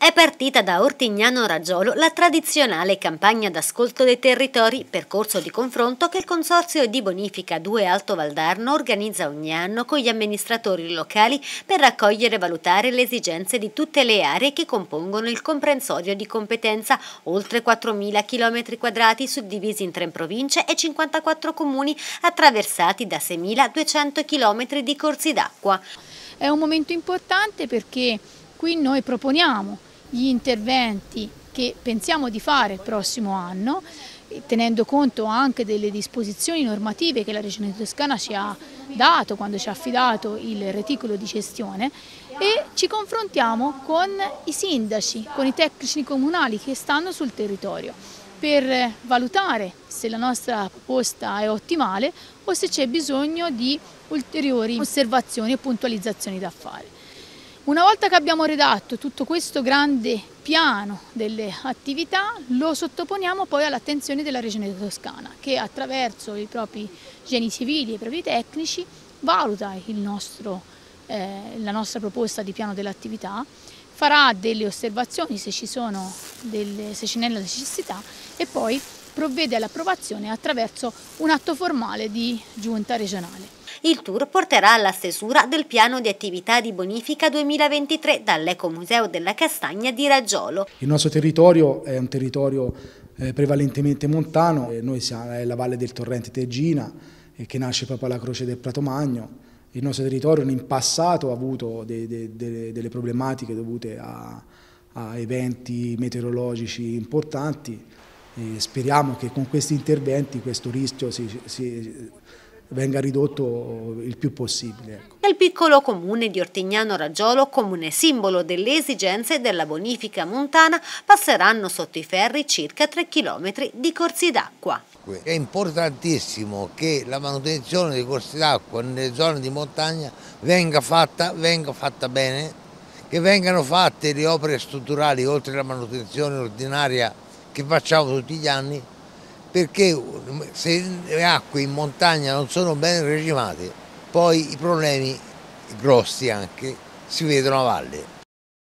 È partita da Ortignano Raggiolo la tradizionale campagna d'ascolto dei territori, percorso di confronto che il Consorzio di Bonifica 2 Alto Valdarno organizza ogni anno con gli amministratori locali per raccogliere e valutare le esigenze di tutte le aree che compongono il comprensorio di competenza, oltre 4.000 km² suddivisi in 3 province e 54 comuni attraversati da 6.200 km di corsi d'acqua. È un momento importante perché qui noi proponiamo gli interventi che pensiamo di fare il prossimo anno, tenendo conto anche delle disposizioni normative che la Regione Toscana ci ha dato quando ci ha affidato il reticolo di gestione, e ci confrontiamo con i sindaci, con i tecnici comunali che stanno sul territorio per valutare se la nostra proposta è ottimale o se c'è bisogno di ulteriori osservazioni e puntualizzazioni da fare. Una volta che abbiamo redatto tutto questo grande piano delle attività, lo sottoponiamo poi all'attenzione della Regione Toscana, che attraverso i propri geni civili e i propri tecnici valuta la nostra proposta di piano dell'attività, farà delle osservazioni se ce n'è la necessità e poi provvede all'approvazione attraverso un atto formale di giunta regionale. Il tour porterà alla stesura del piano di attività di bonifica 2023 dall'Ecomuseo della Castagna di Raggiolo. Il nostro territorio è un territorio prevalentemente montano, noi siamo nella valle del torrente Tegina, che nasce proprio alla croce del Prato Magno. Il nostro territorio in passato ha avuto delle problematiche dovute a eventi meteorologici importanti e speriamo che con questi interventi questo rischio venga ridotto il più possibile. Ecco. Nel piccolo comune di Ortignano Raggiolo, comune simbolo delle esigenze della bonifica montana, passeranno sotto i ferri circa 3 chilometri di corsi d'acqua. È importantissimo che la manutenzione dei corsi d'acqua nelle zone di montagna venga fatta bene, che vengano fatte le opere strutturali oltre alla manutenzione ordinaria che facciamo tutti gli anni, perché se le acque in montagna non sono ben regimate, poi i problemi grossi anche si vedono a valle.